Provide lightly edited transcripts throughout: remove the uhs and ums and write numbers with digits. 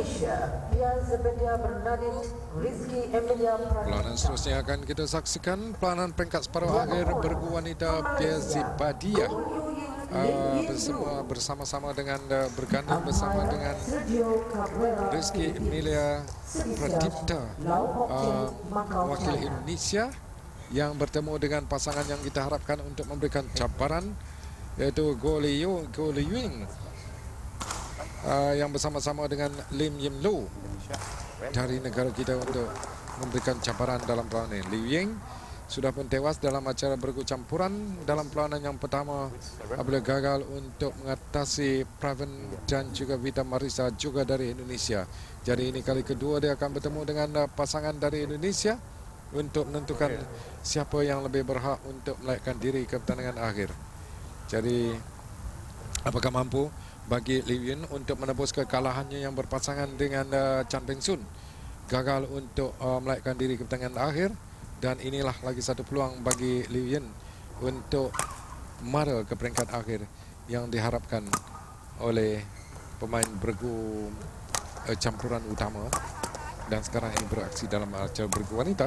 Indonesia, Pia Zabedia Bernadette Rizky Emilia Pradipta. Pelanan seterusnya akan kita saksikan pelanan peringkat separuh akhir bergu wanita Pia Zabedia bersama-sama dengan berganding bersama dengan Rizky Emilia Pradipta, wakil Indonesia, yang bertemu dengan pasangan yang kita harapkan untuk memberikan cabaran, yaitu Goh Liying yang bersama-sama dengan Lim Yim Lu dari negara kita untuk memberikan cabaran dalam pelawanan ini. Liu Ying sudah pun tewas dalam acara bergu campuran dalam pelawanan yang pertama apabila gagal untuk mengatasi Praven dan juga Vita Marisa juga dari Indonesia. Jadi ini kali kedua dia akan bertemu dengan pasangan dari Indonesia untuk menentukan siapa yang lebih berhak untuk melahirkan diri ke pertandingan akhir. Jadi apakah mampu bagi Liu Ying untuk menebus kekalahannya yang berpasangan dengan Chan Peng Sun, gagal untuk melahirkan diri ke pertandingan akhir. Dan inilah lagi satu peluang bagi Liu Ying untuk mara ke peringkat akhir yang diharapkan oleh pemain bergu campuran utama dan sekarang ini beraksi dalam acara bergu wanita.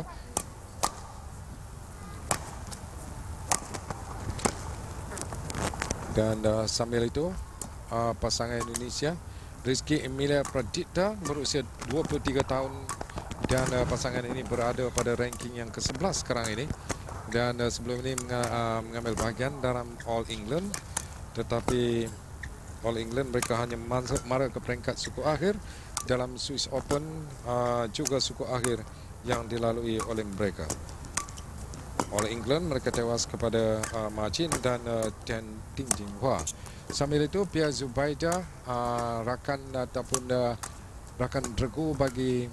Dan sambil itu pasangan Indonesia Rizky Emilia Pradipta berusia 23 tahun dan pasangan ini berada pada ranking yang ke-11 sekarang ini, dan sebelum ini mengambil bahagian dalam All England, tetapi All England mereka hanya mara ke peringkat suku akhir dalam Swiss Open, juga suku akhir yang dilalui oleh mereka. All England mereka tewas kepada Ma Jin dan Tan Ting Jinghua. Sambil itu Pia Zubaida, rakan ataupun rakan regu bagi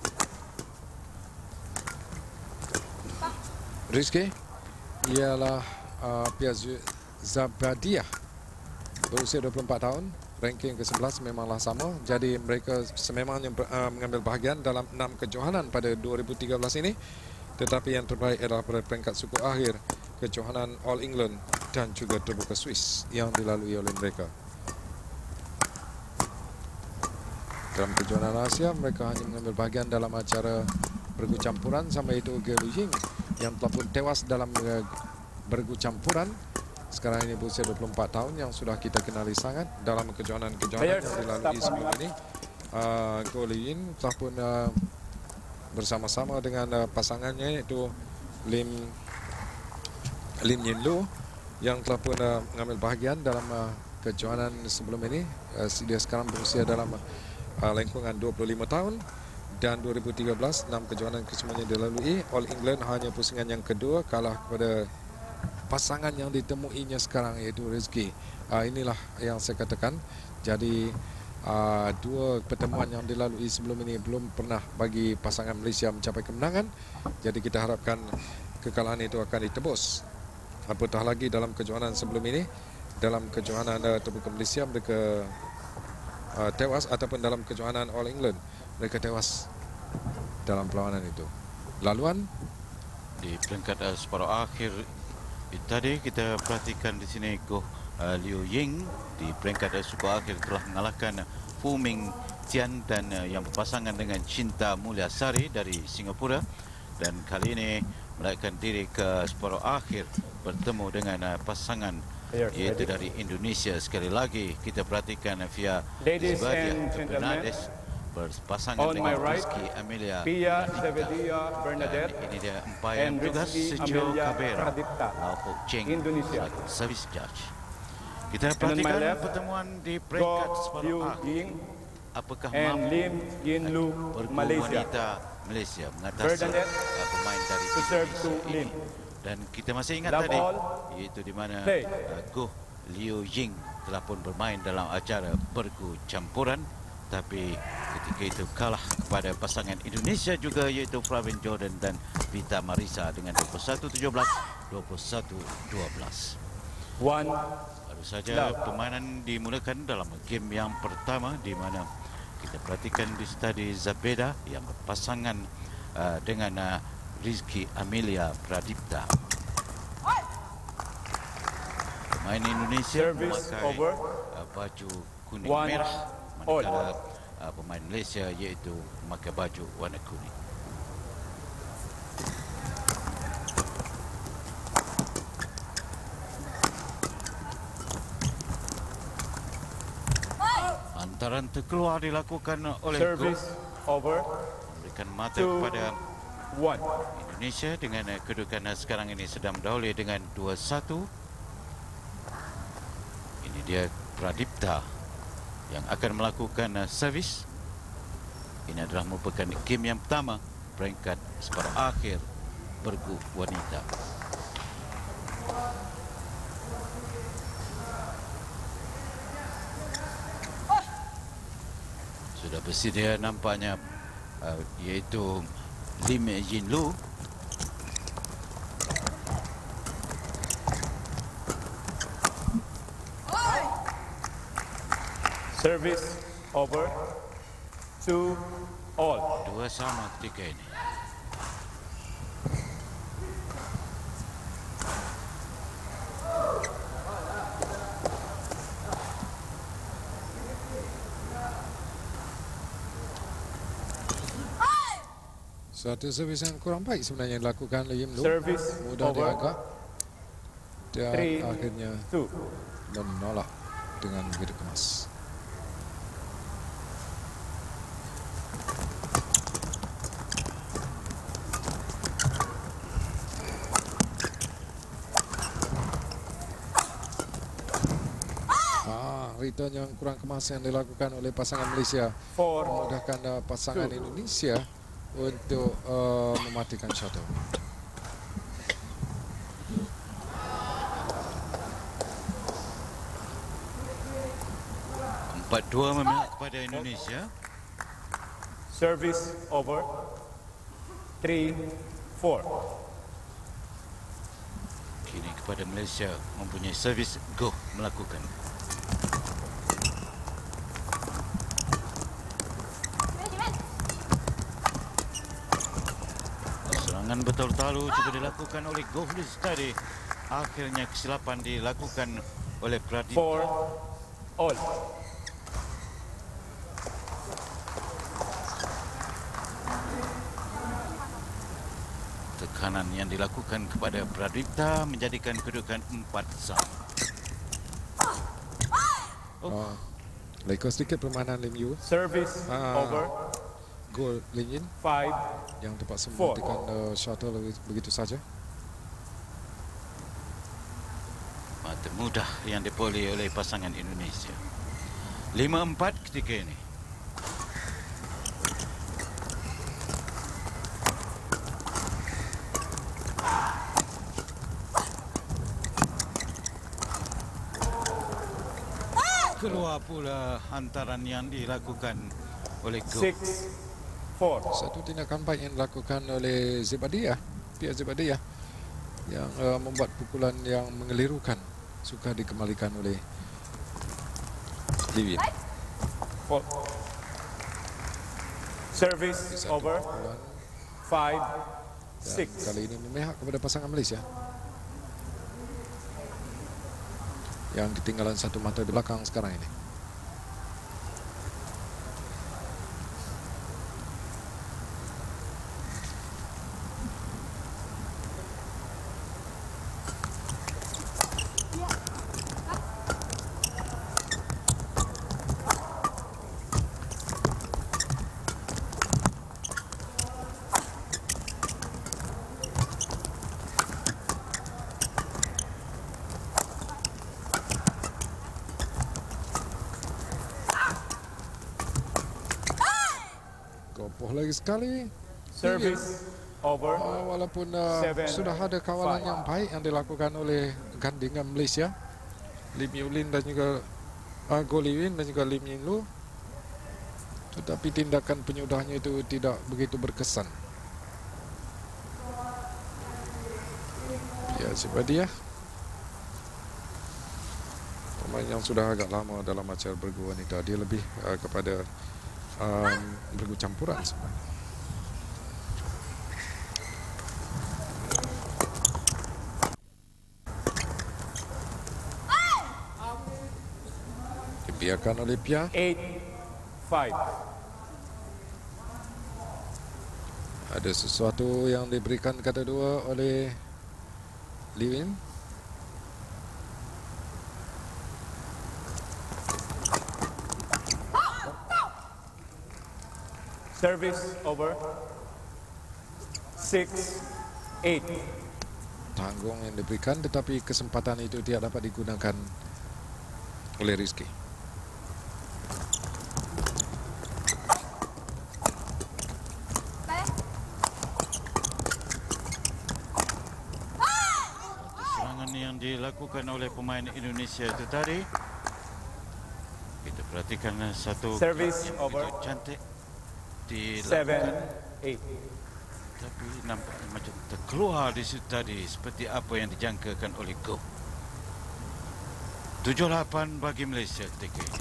Rizky ialah Pia Zabedia berusia 24 tahun, ranking ke-11 memanglah sama. Jadi mereka sememangnya mengambil bahagian dalam 6 kejohanan pada 2013 ini, tetapi yang terbaik adalah pada peringkat suku akhir kejohanan All England dan juga terbuka Swiss yang dilalui oleh mereka. Dalam kejohanan Asia mereka hanya mengambil bahagian dalam acara bergu campuran, sampai itu Goh Liying yang telah pun tewas dalam bergu campuran sekarang ini berusia 24 tahun, yang sudah kita kenali sangat dalam kejohanan-kejohanan yang dilalui sebelum ini. Goh Liying telah pun bersama-sama dengan pasangannya iaitu Lim Yim Lu yang telah pun mengambil bahagian dalam kejohanan sebelum ini. Dia sekarang berusia dalam lingkungan 25 tahun. Dan 2013 6 kejohanan kesemuanya dilalui. All England hanya pusingan yang kedua, kalah kepada pasangan yang ditemuinya sekarang iaitu Rizky. Inilah yang saya katakan. Jadi dua pertemuan yang dilalui sebelum ini belum pernah bagi pasangan Malaysia mencapai kemenangan. Jadi kita harapkan kekalahan itu akan ditebus. Apatah lagi dalam kejohanan sebelum ini, dalam kejohanan terbuka Malaysia mereka tewas, ataupun dalam kejohanan All England mereka tewas dalam perlawanan itu. Laluan di peringkat separuh akhir tadi kita perhatikan di sini Goh Liu Ying di peringkat suku akhir telah mengalahkan Fu Ming Tian dan yang berpasangan dengan Cinta Mulyasari dari Singapura, dan kali ini melahirkan diri ke separuh akhir bertemu dengan pasangan yaitu dari Indonesia. Sekali lagi kita perhatikan via Zabedia berpasangan dengan Rizky Emilia Pia Zabedia Bernadette, ini dia umpire tugas Sergio Cabrera, Lau Ho Cheng, Indonesia, service judge. Kita perhatikan pertemuan di peringkat separuh akhir. Apakah mampu Lim Yim Lu, bergu Malaysia, wanita Malaysia mengatasi pemain dari Indonesia ini? Dan kita masih ingat tadi, iaitu di mana Goh Liu Ying telah pun bermain dalam acara bergu campuran, tapi ketika itu kalah kepada pasangan Indonesia juga yaitu Pravin Jordan dan Vita Marisa dengan 21-17, 21-12. Baru saja permainan dimulakan dalam game yang pertama, di mana kita perhatikan di stadion Zabedia yang berpasangan dengan Rizky Emilia Pradipta. Pemain Indonesia memakai baju kuning merah, manakala pemain Malaysia, iaitu memakai baju warna kuning. Hantaran terkeluar dilakukan oleh Service over. memberikan mata 2-1. kepada Indonesia dengan kedudukan sekarang ini sedang mendahului dengan 2-1. Ini dia Pradipta yang akan melakukan servis. Ini adalah merupakan game yang pertama peringkat separuh akhir bergu wanita. Sudah bersedia nampaknya iaitu Lim Yin Lu. Service over. 2-all. Dua sama ketika ini. Satu servis yang kurang baik sebenarnya dilakukan oleh Yim Lu. Service Mudah over. diagak. Dan 3-2. akhirnya menolak dengan begitu kemas. Return yang kurang kemas yang dilakukan oleh pasangan Malaysia 4. memudahkan pasangan Indonesia untuk mematikan shuttle. Empat dua memihak kepada Indonesia. Service over. 3-4. Kini kepada Malaysia mempunyai servis go melakukan. Serangan betul-talu cuba dilakukan oleh Gohlis tadi. Akhirnya kesilapan dilakukan oleh Pradipta. 4-all. Tekanan yang dilakukan kepada Pradipta menjadikan kedudukan 4-1. Lekor sedikit permainan Lim Yu. Service over. Gol Lin Yin 5. yang terpaksa mematikan shuttle begitu saja. Mata mudah yang diperoleh oleh pasangan Indonesia. 5-4 ketika ini. Keluar pula hantaran yang dilakukan oleh Go. 6-4. Satu tindakan baik yang dilakukan oleh Zebadiah, pihak Zebadiah yang membuat pukulan yang mengelirukan suka dikembalikan oleh Liwin. Service Satu over. pukulan 5-6. dan kali ini memihak kepada pasangan Malaysia yang ketinggalan satu mata di belakang sekarang ini. Kopoh lagi sekali. Service over. Walaupun 7-5. sudah ada kawalan yang baik yang dilakukan oleh gandingan Malaysia, Lim Yulin dan juga Goh Liwin dan juga Lim Yin Lu, tetapi tindakan penyudahnya itu tidak begitu berkesan. Ya, Zebadiah, pemain yang sudah agak lama dalam acara bergu wanita, dia lebih kepada bergu campuran sebenarnya. Dibiarkan oleh Pia. 8-5. Ada sesuatu yang diberikan kata dua oleh Liu Ying. Service over. 6-8. Tanggung yang diberikan, tetapi kesempatan itu tidak dapat digunakan oleh Rizky. Serangan yang dilakukan oleh pemain Indonesia itu tadi, kita perhatikan satu Service yang over. begitu cantik dilakukan, 7-8. tapi nampaknya macam terkeluar di situ tadi seperti apa yang dijangkakan oleh Go. 7-8 bagi Malaysia ketika ini.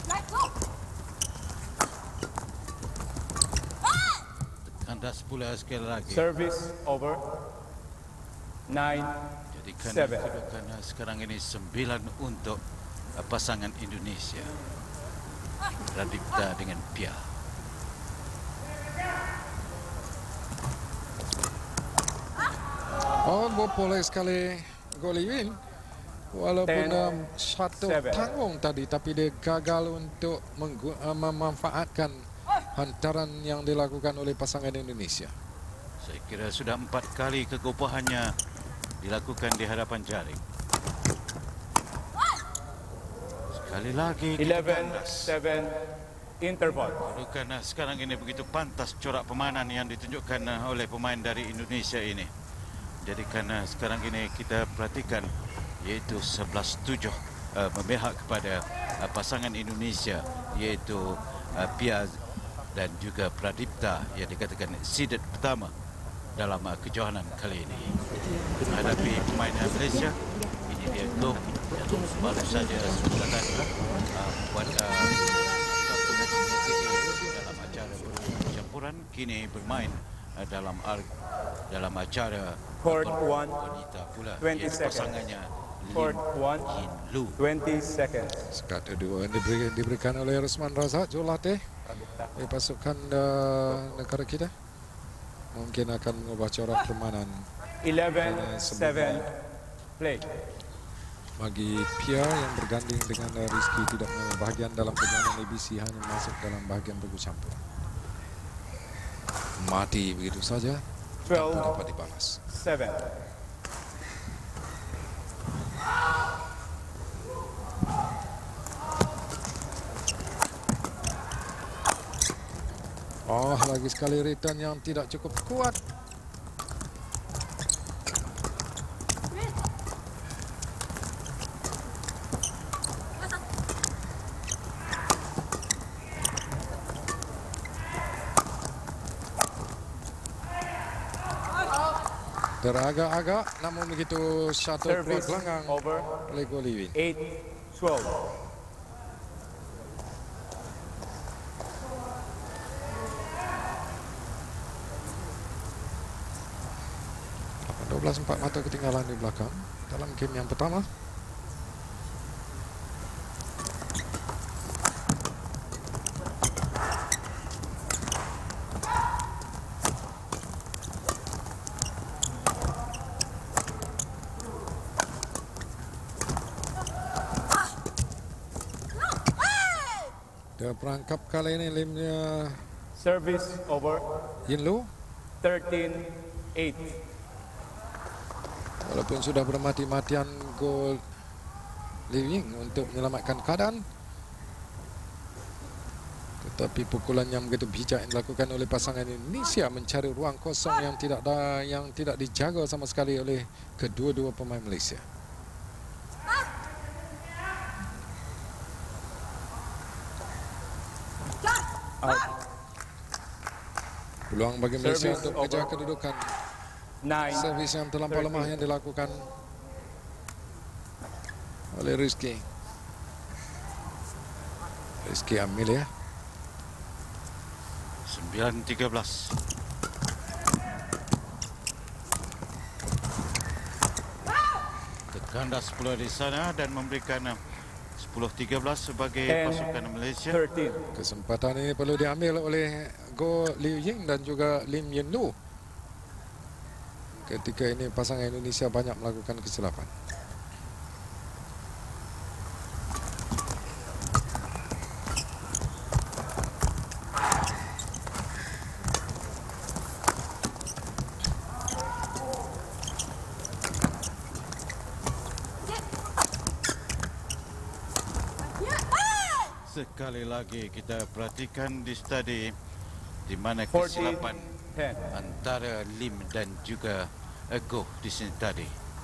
Kandas pula sekali lagi. Service over. 9. Jadikan 7. kedudukan sekarang ini 9 untuk pasangan Indonesia. Radipta dengan Pia. Oh, boleh sekali gol Liu Ying. Walaupun 10, satu 7. tanggung tadi, tapi dia gagal untuk memanfaatkan hantaran yang dilakukan oleh pasangan Indonesia. Saya kira sudah 4 kali kekopahannya dilakukan di hadapan jaring. Sekali lagi kita kandas. 11-7. Interval. Kedudukan sekarang ini begitu pantas corak permainan yang ditunjukkan oleh pemain dari Indonesia ini. Jadi karena sekarang ini kita perhatikan iaitu 11-7 memihak kepada pasangan Indonesia iaitu Pia dan juga Pradipta yang dikatakan seeded pertama dalam kejohanan kali ini. Menghadapi pemain Malaysia, ini dia Go yang baru saja selesai buat dalam acara campuran, kini bermain dalam acara Court 1. wanita pula, 20 iaitu seconds. pasangannya Court Lim 1. Yin Lu. 20 seconds. Sekat kedua yang diberikan oleh Rosman Razak Jurulatih dari pasukan negara kita. Mungkin akan mengubah corak permainan 11-7. Play. bagi Pia yang berganding dengan Rizky tidak mengambil bahagian dalam permainan ABC, hanya masuk dalam bahagian bergu campur. Mati begitu saja tanpa dapat dibalas. 12-7. Oh, lagi sekali return yang tidak cukup kuat. Teragak-agak, namun begitu shuttle keluar Service gelanggang over. oleh gol Liu Ying. 8-12. Empat mata ketinggalan di belakang dalam game yang pertama. Dia perangkap kali ini limnya Service over. Yin Lu. 13-8. Walaupun sudah bermati-matian gol Liu Ying untuk menyelamatkan keadaan, tetapi pukulan yang begitu bijak yang dilakukan oleh pasangan Indonesia mencari ruang kosong yang tidak dijaga sama sekali oleh kedua-dua pemain Malaysia. Out. Peluang bagi Malaysia Service untuk mengejar over. kedudukan. 9. Servis yang terlampau lemah yang dilakukan oleh Rizky. Rizky ambil ya. 9-13. Terkandas pula di sana dan memberikan 10-13 sebagai 10, pasukan Malaysia. 13. Kesempatan ini perlu diambil oleh Go Liu Ying dan juga Lim Yin Lu ketika ini pasangan Indonesia banyak melakukan kesilapan. Sekali lagi kita perhatikan di stadi di mana 14, kesilapan 10. antara Lim dan juga Goh di sini tadi.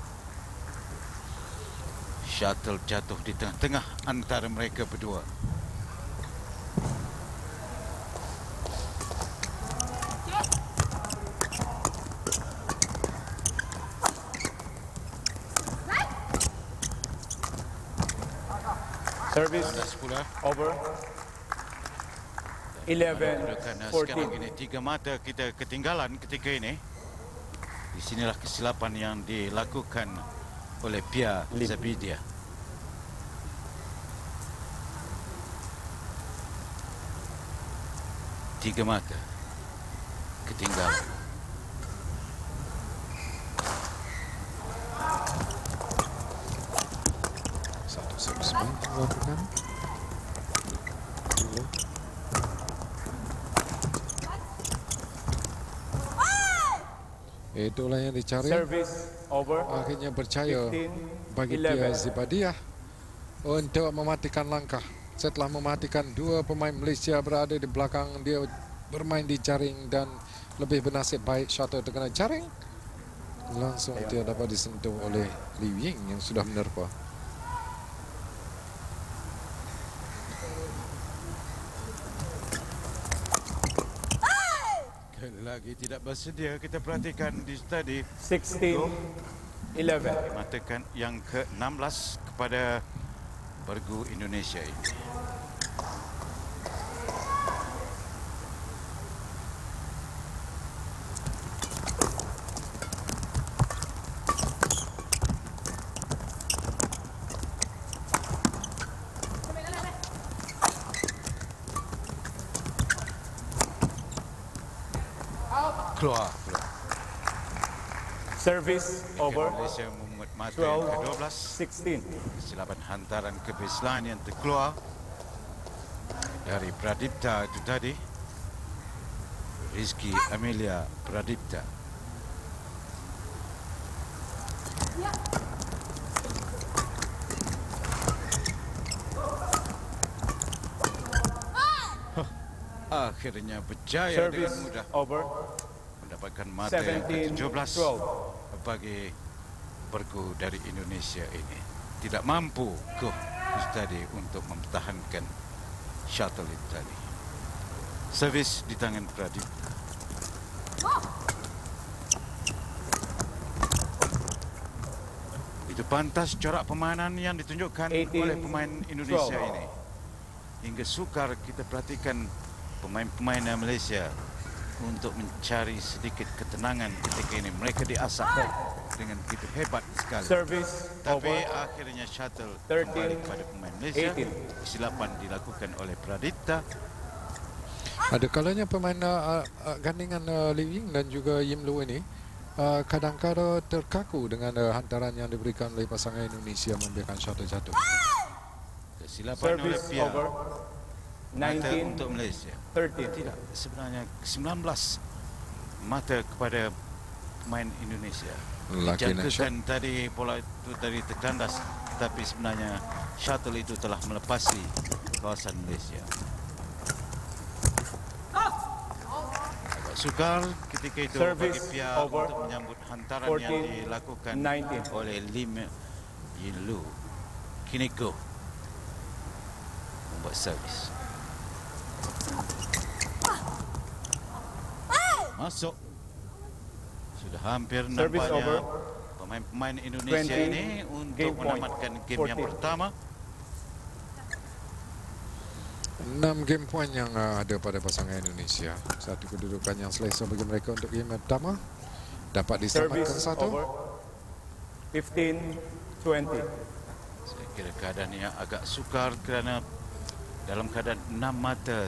Shuttle jatuh di tengah-tengah antara mereka berdua. Service Pula over. 11, sekarang 14. ini 3 mata kita ketinggalan ketika ini. Di sinilah kesilapan yang dilakukan oleh Pia Lim. Zabidia. Tiga mata ketinggalan. Satu servis melakukan. Itulah yang dicari. Service over. Akhirnya berjaya 15, bagi Pia 11. Zibadiah untuk mematikan langkah. Setelah mematikan dua pemain Malaysia berada di belakang, dia bermain di jaring dan lebih bernasib baik shuttle terkena jaring. Langsung dia dapat disentuh oleh Liu Ying yang sudah menerpa. Sekali lagi tidak bersedia, kita perhatikan di stadi 16, 11. matakan yang ke-16 kepada bergu Indonesia ini. Keluar. Service over. Malaysia memungut mata 12, yang ke-12. 16. Kesilapan hantaran ke baseline yang terkeluar dari Pradipta itu tadi. Rizky Amelia Pradipta. Akhirnya berjaya dengan Service mudah over. mendapatkan mata yang 17, ke-17 12. bagi bergu dari Indonesia ini. Tidak mampu Goh tadi untuk mempertahankan shuttle itu tadi. Servis di tangan Pradip. Itu pantas corak permainan yang ditunjukkan 18, oleh pemain Indonesia 12. ini. Hingga sukar kita perhatikan pemain-pemain Malaysia untuk mencari sedikit ketenangan ketika ini. Mereka diasah dengan begitu hebat sekali. Service Tapi over. akhirnya shuttle 13, kembali kepada pemain Malaysia. 18. Kesilapan dilakukan oleh Pradipta. Ada kalanya pemain gandingan Liu Ying dan juga Yim Lu ini kadang-kadang terkaku dengan hantaran yang diberikan oleh pasangan Indonesia membiarkan shuttle jatuh. Kesilapan oleh Service Pia. over. Mata 19, untuk Malaysia. 13. Tidak, sebenarnya 19 mata kepada pemain Indonesia. Laki Dijangkakan tadi bola itu tadi terkandas, tapi sebenarnya shuttle itu telah melepasi kawasan Malaysia. Agak sukar ketika itu bagi Service pihak over. untuk menyambut hantaran 14, yang dilakukan 19. oleh Lim Yin Lu. Kini Goh membuat servis. Masuk. Sudah hampir Service nampaknya over. pemain-pemain Indonesia 20, ini untuk game point, menamatkan game yang 14. pertama. 6 game point yang ada pada pasangan Indonesia. Satu kedudukan yang selesa bagi mereka untuk game pertama. Dapat diselamatkan Service satu. over. 15, 20. Saya kira keadaan ini agak sukar kerana dalam keadaan 6 mata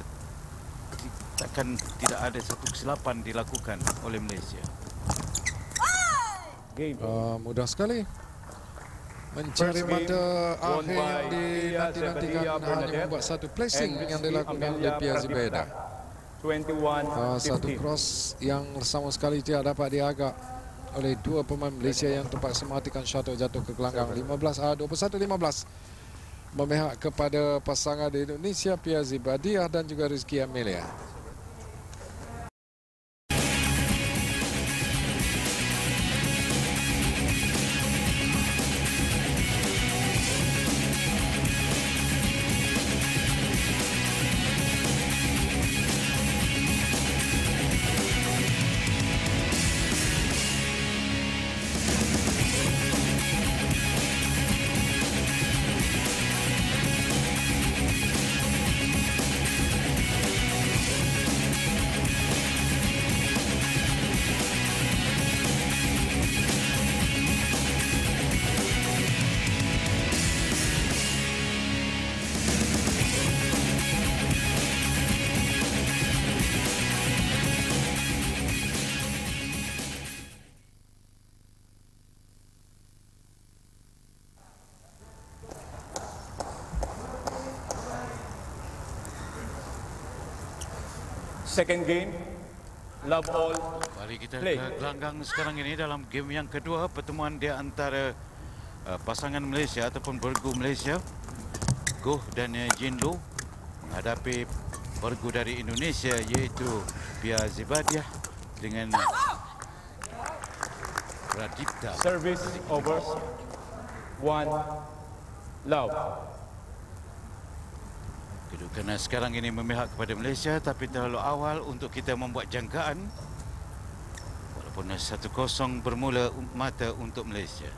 takkan tidak ada satu kesilapan dilakukan oleh Malaysia. Game. Mudah sekali mencari First game mata won akhir by yang Pia dinantikan Zebadia hanya Bernadette membuat satu placing and yang Rizky dilakukan oleh Amelia Pia Pradipta. Zebadia. 21-15. Satu cross yang sama sekali tidak dapat diagak oleh dua pemain Malaysia yang terpaksa mematikan shuttle jatuh ke gelanggang. 21-15 memihak kepada pasangan di Indonesia, Pia Zebadia dan juga Rizky Amelia. Second game, love all. Kembali kita Play. ke gelanggang sekarang ini dalam game yang kedua, pertemuan di antara pasangan Malaysia ataupun bergu Malaysia, Goh dan Jin Loh menghadapi bergu dari Indonesia iaitu Pia Zebadia dengan Pradipta. Service over. 1 love. Kedudukan sekarang ini memihak kepada Malaysia, tapi terlalu awal untuk kita membuat jangkaan. Walaupun 1-0 bermula mata untuk Malaysia.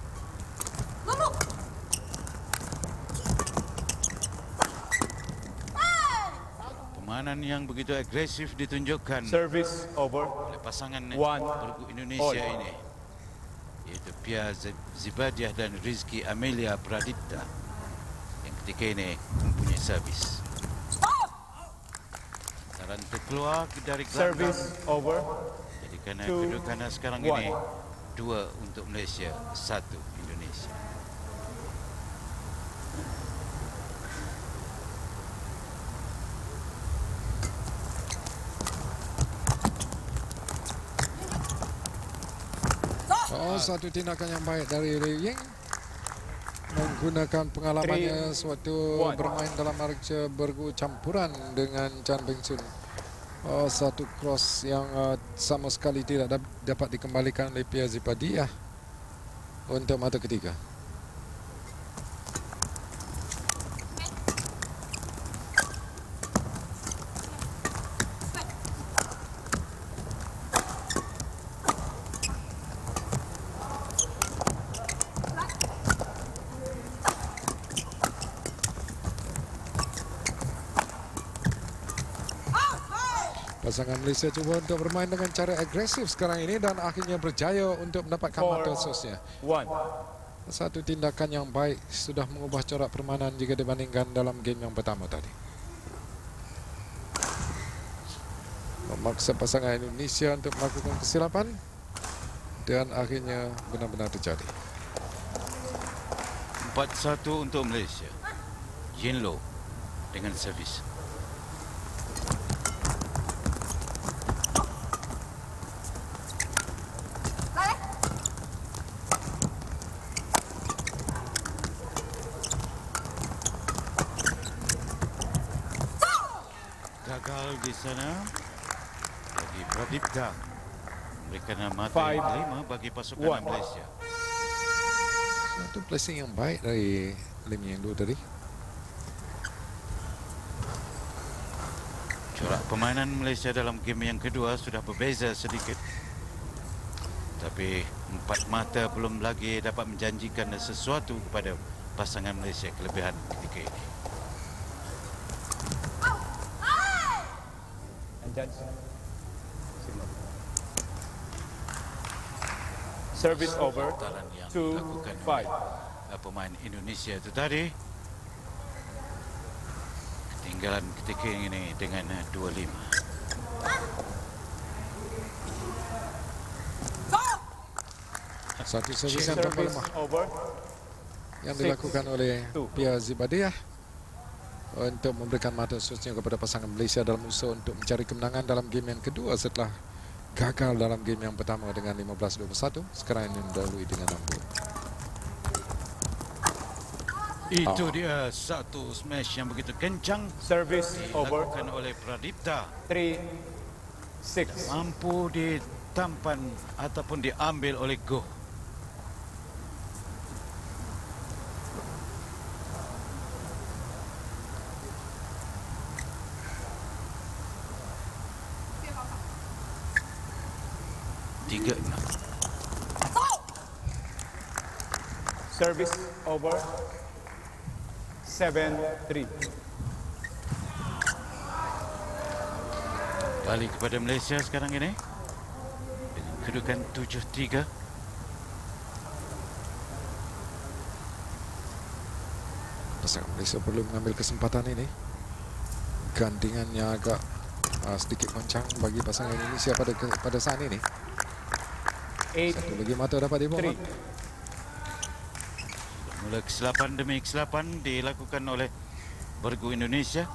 Permainan yang begitu agresif ditunjukkan Service over. oleh pasangan One bergu Indonesia all. ini, iaitu Pia Zebadia dan Rizky Amelia Pradipta yang ketika ini mempunyai servis. Saran terkeluar dari gelanggang. Service over. Jadi kerana Two, kedudukan sekarang one. ini 2 untuk Malaysia, 1 Indonesia. Satu tindakan yang baik dari Liu Ying menggunakan pengalamannya sewaktu bermain dalam arca bergu campuran dengan Chan Beng Sun. Satu cross yang sama sekali tidak dapat dikembalikan oleh Pia Zebadia untuk mata ketiga. Pasangan Malaysia cuba untuk bermain dengan cara agresif sekarang ini dan akhirnya berjaya untuk mendapatkan mata sosnya. 1. Satu tindakan yang baik sudah mengubah corak permainan jika dibandingkan dalam game yang pertama tadi. Memaksa pasangan Indonesia untuk melakukan kesilapan dan akhirnya benar-benar terjadi. 4-1 untuk Malaysia. Jin Loh dengan servis. Gagal di sana bagi Pradipta, memberikan mata yang kelima bagi pasukan Malaysia. Satu placing yang baik dari Lim Ying Loh tadi. Corak permainan Malaysia dalam game yang kedua sudah berbeza sedikit. Tapi 4 mata belum lagi dapat menjanjikan sesuatu kepada pasangan Malaysia kelebihan ketika ini. Service over. Pertalan yang 2 dilakukan 5. pemain Indonesia itu tadi. Ketinggalan ketika ini dengan 2-5. Satu servis yang tanpa Service lemah over. yang dilakukan oleh 6-2. Pia Zibadiah untuk memberikan mata khususnya kepada pasangan Malaysia dalam usaha untuk mencari kemenangan dalam game yang kedua setelah gagal dalam game yang pertama dengan 15-21. Sekarang ini mendahului dengan 6 gol. Itu dia satu smash yang begitu kencang Service over. dilakukan oleh Pradipta. 3-6. Mampu ditampan ataupun diambil oleh Goh. Tiga enam. Service over. 7-3. Balik kepada Malaysia sekarang ini dengan kedudukan 7-3. Pasangan Malaysia perlu mengambil kesempatan ini. Gandingannya agak sedikit goncang bagi pasangan Indonesia pada saat ini. 8-3. Satu lagi mata dapat dibawa. Mula kesilapan demi kesilapan dilakukan oleh bergu Indonesia.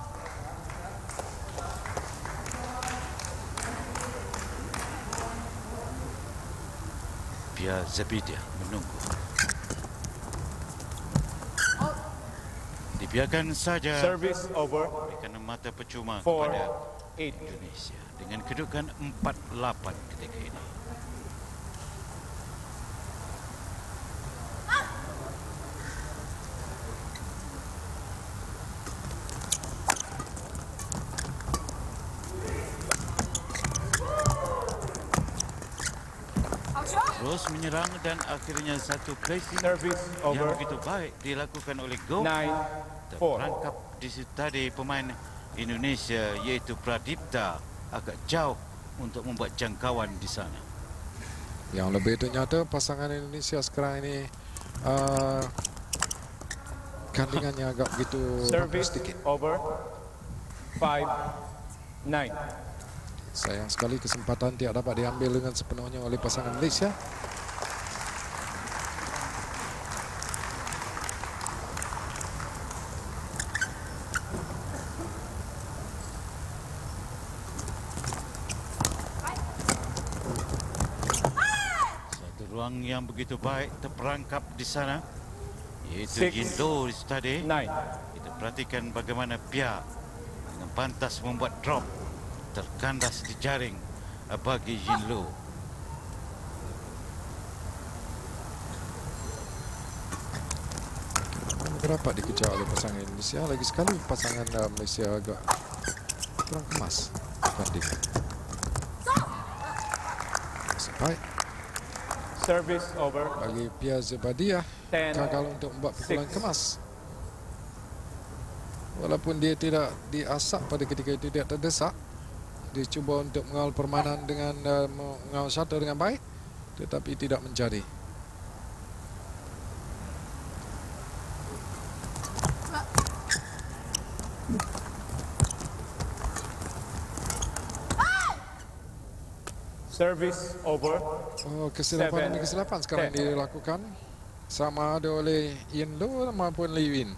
Pia Zibadiah menunggu. Dibiarkan saja Service over. kerana mata percuma 4-8. kepada Indonesia dengan kedudukan 4-8 ketika ini. Terus menyerang dan akhirnya satu placing Service yang over. begitu baik dilakukan oleh Goh. 9-4. Terperangkap di situ tadi pemain Indonesia iaitu Pradipta agak jauh untuk membuat jangkauan di sana. Yang lebih itu nyata pasangan Indonesia sekarang ini gandingannya agak begitu bagus Service sedikit. over. 5-9. Sayang sekali kesempatan tidak dapat diambil dengan sepenuhnya oleh pasangan Malaysia. Satu ruang yang begitu baik terperangkap di sana iaitu 6, Yindo tadi. 9. Kita perhatikan bagaimana Pia dengan pantas membuat drop terkandas di jaring bagi Yinlo. Dapat dikejar oleh pasangan Indonesia. Lagi sekali pasangan Malaysia agak kurang kemas banding. Sampai Service over. bagi Pia Zibadiah 10. gagal untuk membuat pukulan kemas. Walaupun dia tidak diasak pada ketika itu, dia terdesak. Dia cuba untuk mengawal permainan dengan mengawal shuttle dengan baik, tetapi tidak menjadi. Service over. Oh, kesilapan demi kesilapan sekarang dilakukan sama ada oleh Ian Low maupun Lee Win.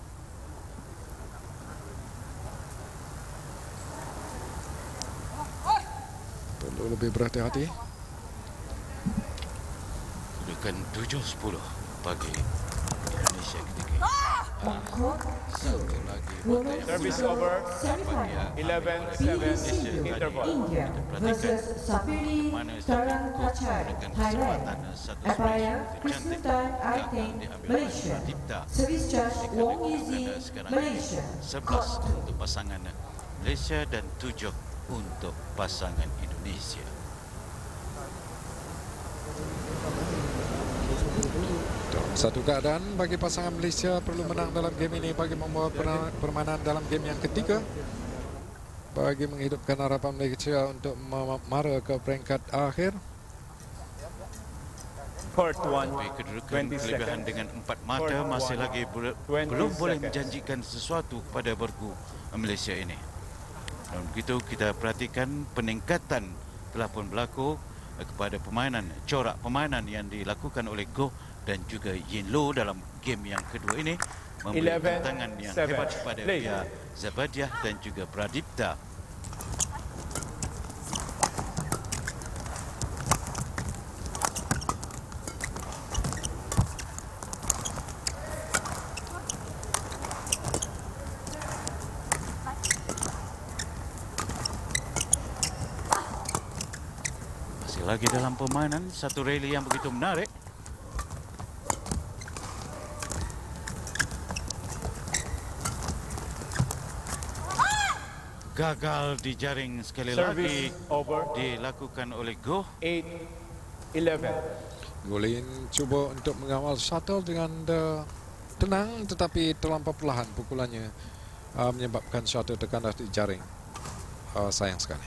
Perlu lebih berhati-hati. Kedudukan 7-10 bagi Indonesia ketika ini. Satu lagi bola yang Service mudah over. bagi 11-7 interval. India versus Sapiri Tarangkachai, Thailand. Empire Krisutan Aiting, Malaysia. Service charge Wong Yizi, Malaysia. 11 untuk pasangan Malaysia dan 7 untuk pasangan Indonesia. Dalam satu keadaan bagi pasangan Malaysia perlu menang dalam game ini bagi membawa permainan dalam game yang ketiga, bagi menghidupkan harapan Malaysia untuk mara ke peringkat akhir. Court 1. Tapi kedudukan 20 kelebihan seconds. dengan 4 mata masih lagi 20 belum boleh seconds. menjanjikan sesuatu kepada bergu Malaysia ini. Dan begitu kita perhatikan peningkatan telah pun berlaku kepada corak permainan yang dilakukan oleh Goh dan juga Yin Lo dalam game yang kedua ini, memberi 11-7. tantangan yang hebat kepada Play. pihak Zabadiah dan juga Pradipta. Masih lagi dalam permainan, satu rally yang begitu menarik. Gagal dijaring sekali lagi, Service over. dilakukan oleh Goh. 8-11. Golin cuba untuk mengawal shuttle dengan tenang, tetapi terlampau perlahan pukulannya menyebabkan shuttle terkandas di jaring. Sayang sekali.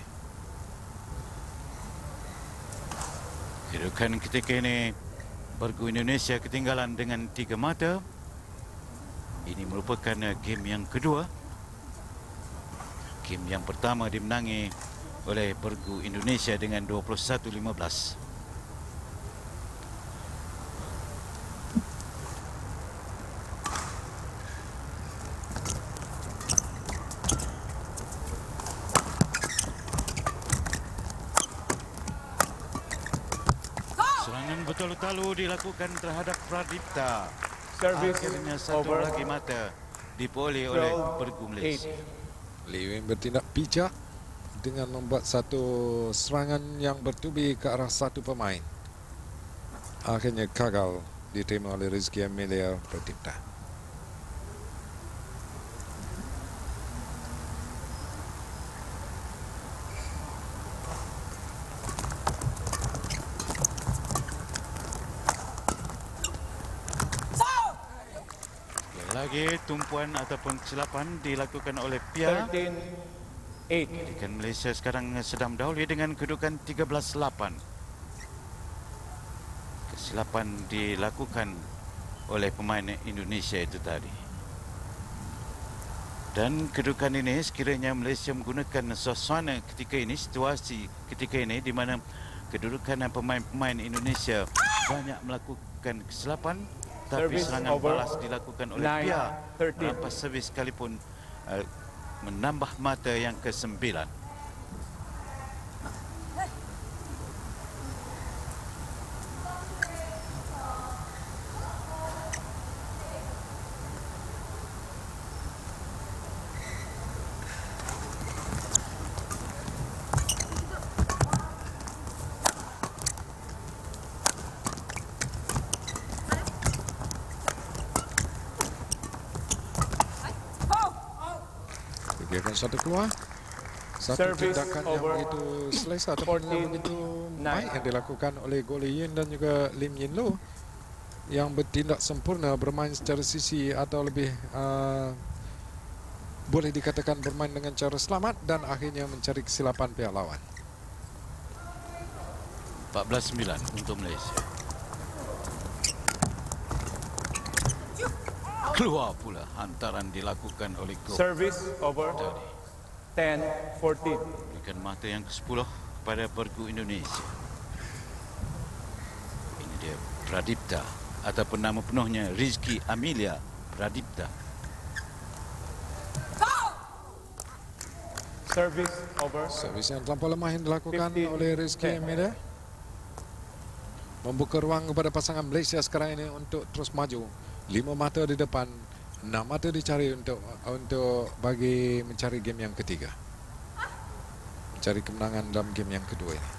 Kedudukan ketika ini Bergu Indonesia ketinggalan dengan 3 mata. Ini merupakan game yang kedua. Game yang pertama dimenangi oleh Bergu Indonesia dengan 21-15. Serangan betul-betul dilakukan terhadap Pradipta. Service Akhirnya satu over. lagi mata diperoleh oleh 12-8. Bergu Malaysia. Lee Wing bertindak bijak dengan membuat satu serangan yang bertubi ke arah satu pemain. Akhirnya gagal diterima oleh Rizky Amelia Pradipta. Sekali lagi tumpuan ataupun kesilapan dilakukan oleh Pia. 13-8. Ikan Malaysia sekarang sedang mendahului dengan kedudukan 13-8. Kesilapan dilakukan oleh pemain Indonesia itu tadi. Dan kedudukan ini sekiranya Malaysia menggunakan suasana ketika ini, situasi ketika ini di mana kedudukan pemain-pemain Indonesia banyak melakukan kesilapan, tapi Service serangan over. balas dilakukan oleh 9, Pia. 13. Merampas servis sekalipun menambah mata yang ke-9. Biarkan satu keluar. Satu Service tindakan yang over. begitu selesa ataupun yang 14-9. begitu baik yang dilakukan oleh Goh Lee Yun dan juga Lim Yin Lo, yang bertindak sempurna, bermain secara sisi atau lebih boleh dikatakan bermain dengan cara selamat dan akhirnya mencari kesilapan pihak lawan. 14-9 untuk Malaysia. Keluar pula hantaran dilakukan oleh Goh. Service over. Tadi 10-14. berikan mata yang ke-10 kepada Bergu Indonesia. Ini dia Pradipta ataupun nama penuhnya Rizky Amelia Pradipta. Service over. Servis yang terlampau lemah yang dilakukan 15, oleh Rizky 10. Amelia membuka ruang kepada pasangan Malaysia sekarang ini untuk terus maju. 5 mata di depan, 6 mata dicari untuk mencari game yang ketiga, mencari kemenangan dalam game yang kedua ini.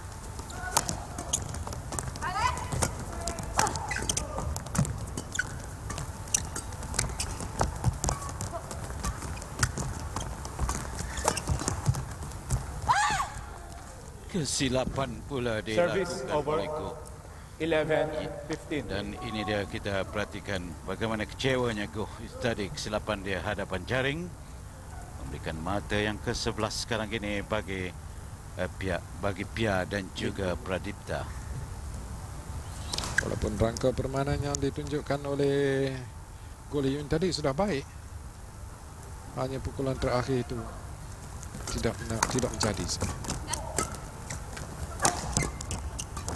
Kesilapan pula Service dilakukan over. oleh Goh. 11-15. Dan ini dia kita perhatikan bagaimana kecewanya Goh tadi, kesilapan dia hadapan jaring, memberikan mata yang ke-11 sekarang ini bagi Pia dan juga Pradipta. Walaupun rangka permainan yang ditunjukkan oleh Goh Lee Yun tadi sudah baik, hanya pukulan terakhir itu tidak menjadi.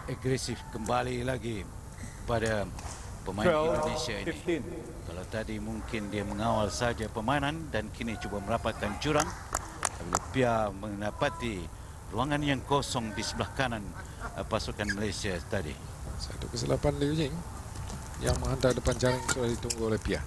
agresif kembali lagi pada pemain 12, Indonesia ini. 15. Kalau tadi mungkin dia mengawal saja permainan dan kini cuba merapatkan jurang. Lupia mendapati ruangan yang kosong di sebelah kanan pasukan Malaysia tadi. Satu kesilapan Liu Ying yang menghantar depan jaring sudah ditunggu oleh Pia.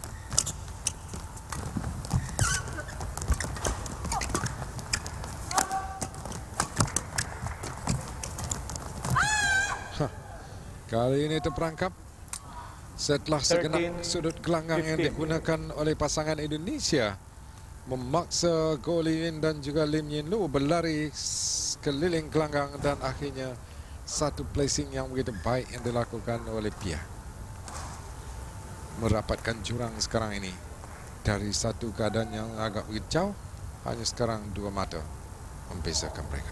Kali ini terperangkap setelah segenap sudut gelanggang yang digunakan oleh pasangan Indonesia memaksa Goh Liu Ying dan juga Lim Yin Lu berlari keliling gelanggang dan akhirnya satu placing yang begitu baik yang dilakukan oleh Pia. Merapatkan jurang sekarang ini dari satu keadaan yang agak begitu jauh, hanya sekarang dua mata membezakan mereka.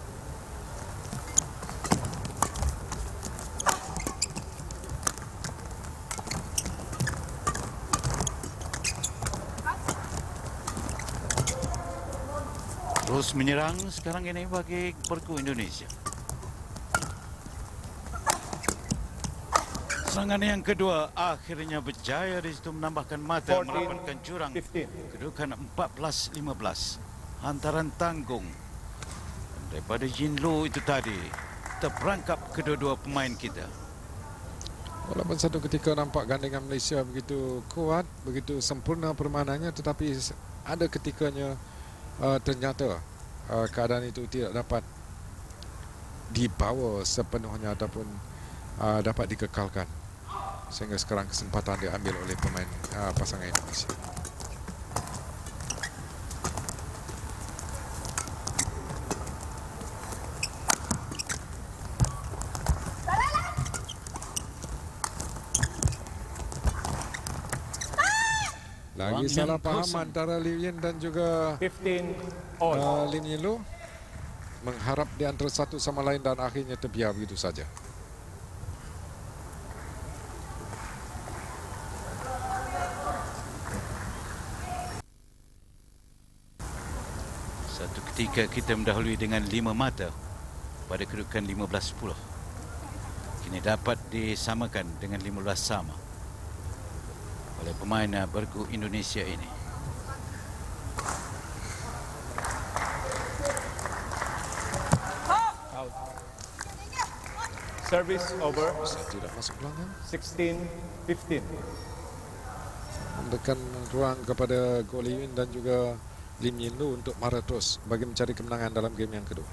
Terus menyerang sekarang ini bagi Pergu Indonesia. Serangan yang kedua akhirnya berjaya di situ menambahkan mata, 14, merapatkan jurang. 15. Kedudukan 14-15. Hantaran tanggung daripada Jin Lu itu tadi terperangkap kedua-dua pemain kita. Walaupun satu ketika nampak gandengan Malaysia begitu kuat, begitu sempurna permainannya, tetapi ada ketikanya ternyata keadaan itu tidak dapat dibawa sepenuhnya ataupun dapat dikekalkan, sehingga sekarang kesempatan diambil oleh pemain pasangan Indonesia. Lagi salah faham antara Liu Yin dan juga 15 all. Lim Yin Lu, mengharap di antara satu sama lain dan akhirnya terbiar begitu saja. Satu ketika kita mendahului dengan 5 mata pada kedudukan 15-10. Kini dapat disamakan dengan 15 sama oleh pemain Pergu Indonesia ini. Out. Service over. Saya tidak masuk pelanggan. 16-15. Memberikan ruang kepada Goh Liu Ying dan juga Lim Yin Lu untuk marah terus bagi mencari kemenangan dalam game yang kedua.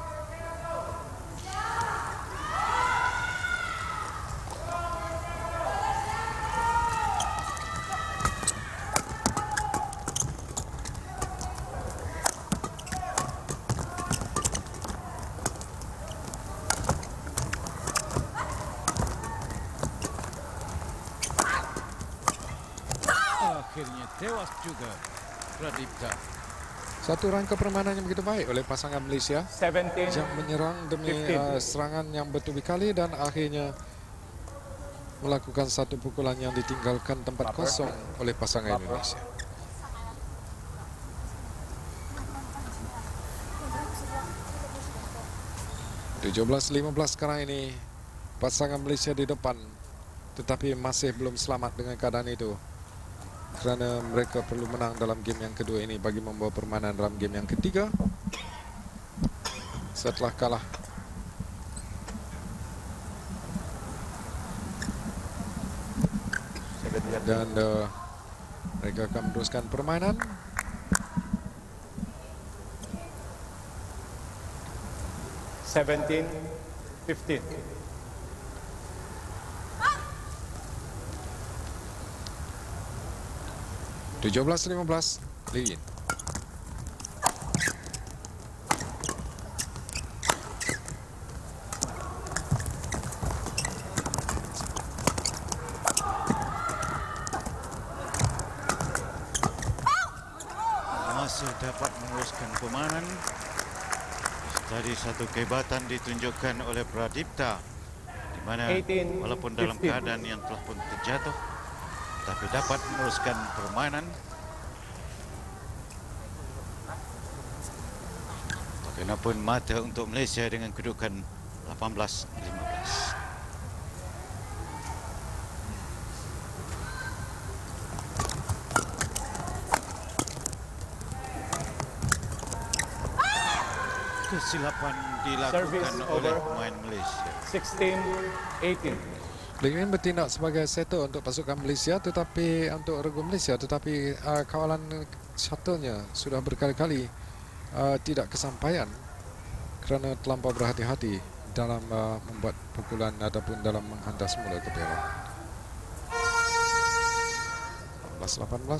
Akhirnya tewas juga Pradipta. Satu rangka permainan yang begitu baik oleh pasangan Malaysia 17. yang menyerang demi 15. serangan yang bertubi-kali dan akhirnya melakukan satu pukulan yang ditinggalkan tempat kosong oleh pasangan Indonesia. (17-15) sekarang ini pasangan Malaysia di depan, tetapi masih belum selamat dengan keadaan itu, kerana mereka perlu menang dalam game yang kedua ini bagi membawa permainan dalam game yang ketiga setelah kalah. Dan mereka akan meneruskan permainan. Seventeen, 15. (17-15) Liu Yin. Masih dapat meneruskan permainan. Tadi satu kehebatan ditunjukkan oleh Pradipta, di mana 18, walaupun dalam 15. keadaan yang telah pun terjatuh, tapi dapat meneruskan permainan. Bagaimanapun mata untuk Malaysia dengan kedudukan 18-15. Kesilapan dilakukan Service oleh over. pemain Malaysia. 16-18. Liu Ying bertindak sebagai setter untuk pasukan Malaysia, tetapi untuk regu Malaysia, tetapi kawalan shuttle-nya sudah berkali-kali tidak kesampaian kerana terlampau berhati-hati dalam membuat pukulan ataupun dalam menghantar semula ke peron. 18-18.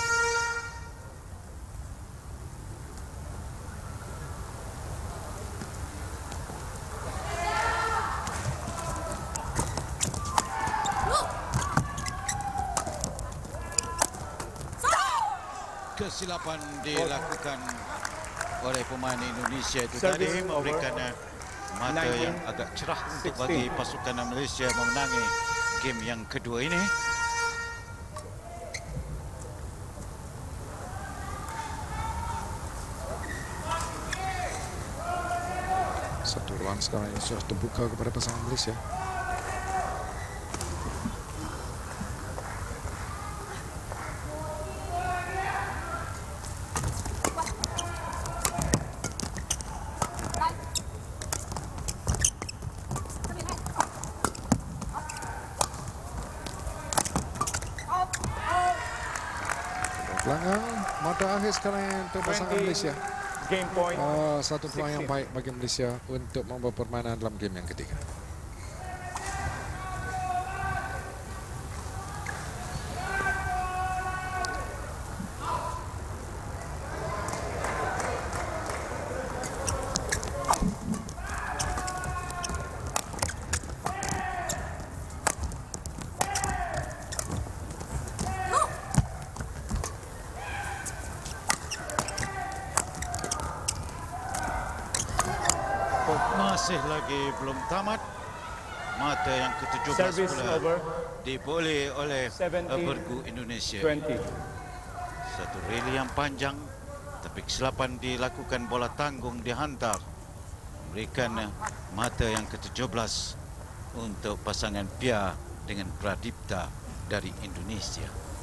Kesilapan dilakukan oleh pemain Indonesia itu Service tadi memberikan mata 19, yang agak cerah untuk bagi 16. pasukan Malaysia memenangi game yang kedua ini. Satu ruang sekarang ini sudah terbuka kepada pasangan Malaysia. Pelanggang mata akhir sekarang untuk pasangan 20. Malaysia. Game point. Satu peluang yang 16. baik bagi Malaysia untuk membawa permainan dalam game yang ketiga. Masih lagi belum tamat. Mata yang ke-17 Service pula over. diboleh oleh 17, bergu Indonesia. 20. Satu rally yang panjang, tapi kesilapan dilakukan, bola tanggung dihantar. Memberikan mata yang ke-17 untuk pasangan Pia dengan Pradipta dari Indonesia.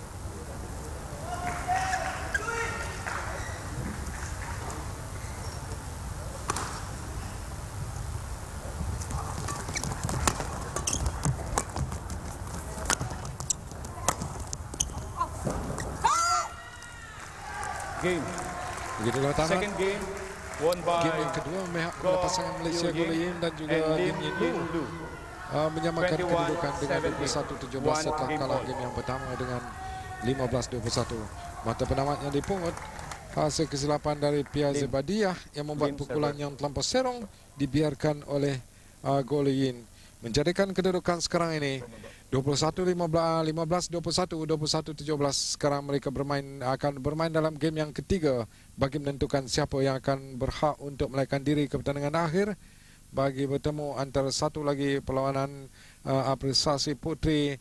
Game. Begitulah tamat Second game won by game yang kedua memihak kepada pasangan Malaysia, Goh Liu Ying dan juga and Lim Yin Lu. Lu. Menyamakan 21, kedudukan dengan 17. 21-17 setelah One kalah game game yang pertama dengan 15-21. Mata penamat yang dipungut hasil kesilapan dari Pia Lim. Zebadiah yang membuat Lim pukulan server. yang terlampau serong dibiarkan oleh Goh Liu Ying, menjadikan kedudukan sekarang ini 21-15, 15-21, 21-17. Sekarang mereka akan bermain dalam game yang ketiga bagi menentukan siapa yang akan berhak untuk melarikan diri ke pertandingan akhir bagi bertemu antara satu lagi perlawanan apresiasi putri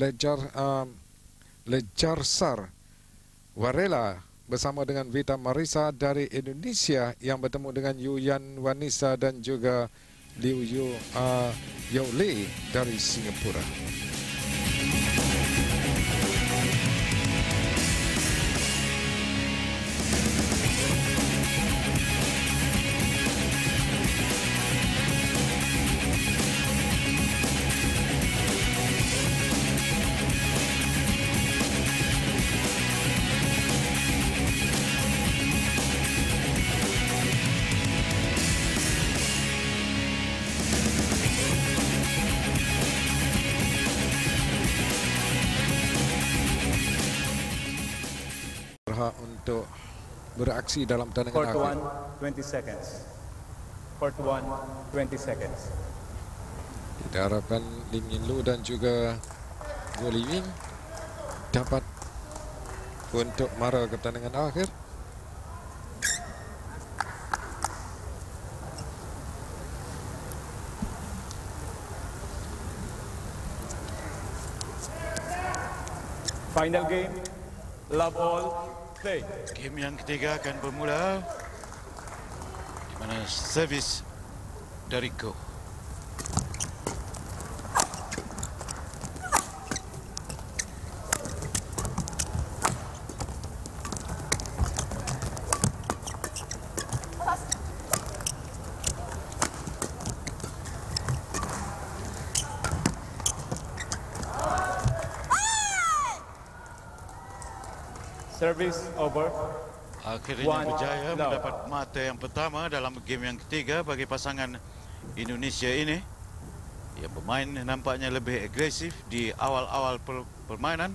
Lejarsar Warela bersama dengan Vita Marisa dari Indonesia yang bertemu dengan Yuyan Wanisa dan juga Liu Yao Lei dari Singapura. Berhak untuk beraksi dalam pertandingan Court akhir. 1, 20 seconds. Court 1, 20 seconds. Kita harapkan Lim Yin Lu dan juga Goh Liu Ying dapat untuk mara ke pertandingan akhir. Final game. Love all. Play. Game yang ketiga akan bermula di mana servis dari Goh Service over. Akhirnya One, berjaya love. mendapat mata yang pertama dalam game yang ketiga bagi pasangan Indonesia ini. Ya, pemain nampaknya lebih agresif di awal-awal permainan.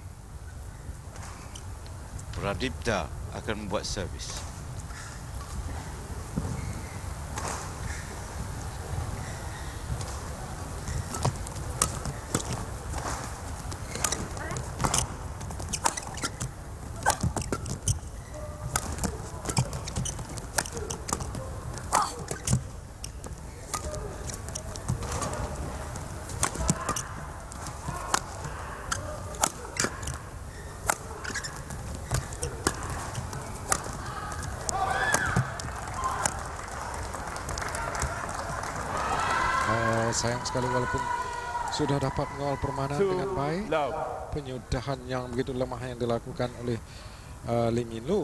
Pradipta akan membuat servis. Sayang sekali walaupun sudah dapat mengawal permainan Two, dengan baik, love. penyudahan yang begitu lemah yang dilakukan oleh Lim Yin Lu.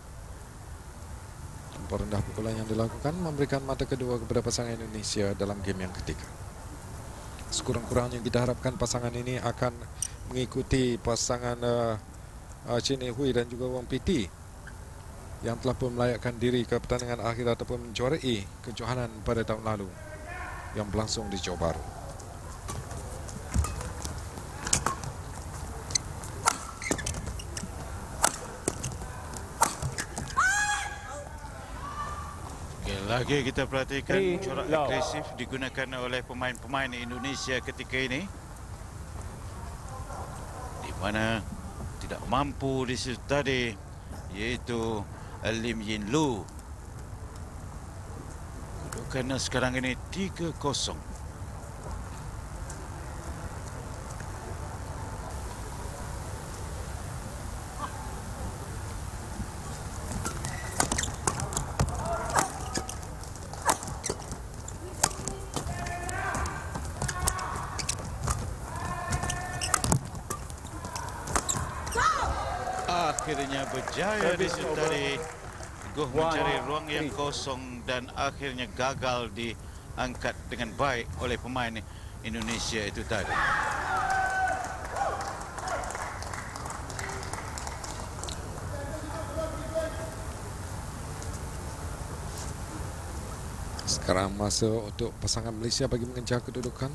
Tempo rendah pukulan yang dilakukan memberikan mata kedua kepada pasangan Indonesia dalam game yang ketiga. Sekurang-kurangnya kita harapkan pasangan ini akan mengikuti pasangan Chen Hui dan juga Wong Piti yang telah pun melayakkan diri ke pertandingan akhir ataupun menjuarai kejohanan pada tahun lalu yang berlangsung di Johor Bahru. Lagi kita perhatikan Three, corak love. agresif digunakan oleh pemain-pemain Indonesia ketika ini, di mana tidak mampu di situ tadi, iaitu Lim Yin Lu. Kedudukan sekarang ini 3-0. Akhirnya berjaya di situ tadi. Guh mencari ruang yang kosong dan akhirnya gagal diangkat dengan baik oleh pemain Indonesia itu tadi. Sekarang masa untuk pasangan Malaysia bagi mengejar kedudukan.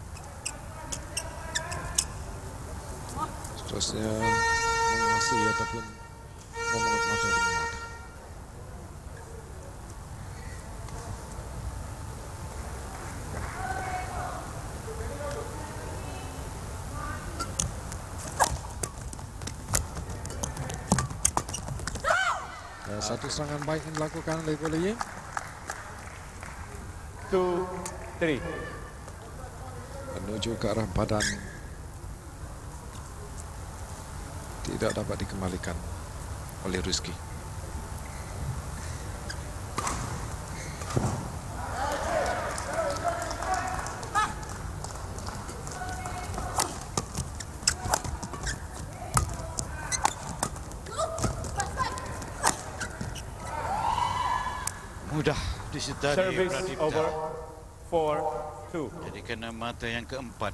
Seterusnya menguasai ataupun memungut mata dengan mata. Satu serangan baik yang dilakukan oleh Go Lei Ying. 2-3. Menuju ke arah badan, tidak dapat dikembalikan oleh Rizky. Mudah di situ tadi Service Pradipta. over. 4-2. Jadi kena mata yang keempat.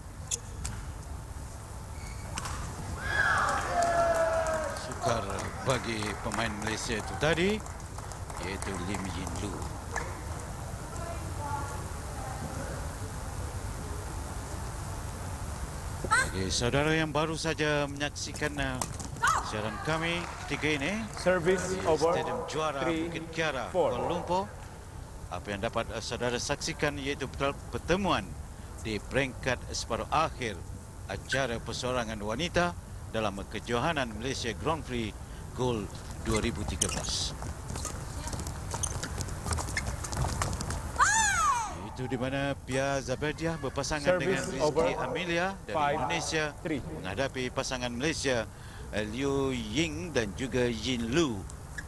Sukar bagi pemain Malaysia itu tadi, iaitu Lim Yin Lu. Bagi saudara yang baru saja menyaksikan siaran kami ketika ini Service di over. Stadium Juara 3, Bukit Kiara, 4. Kuala Lumpur. Apa yang dapat saudara saksikan iaitu pertemuan di peringkat separuh akhir acara persorangan wanita dalam kejohanan Malaysia Grand Prix Gold 2013. Itu di mana Pia Zabediah berpasangan dengan Service Rizky over. Amelia dari 5, Indonesia 3. menghadapi pasangan Malaysia Liu Ying dan juga Yin Lu.